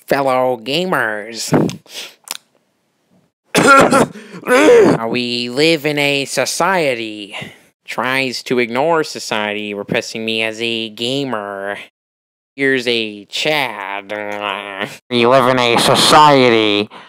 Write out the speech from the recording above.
fellow gamers. We live in a society tries to ignore society, repressing me as a gamer. Here's a Chad. We live in a society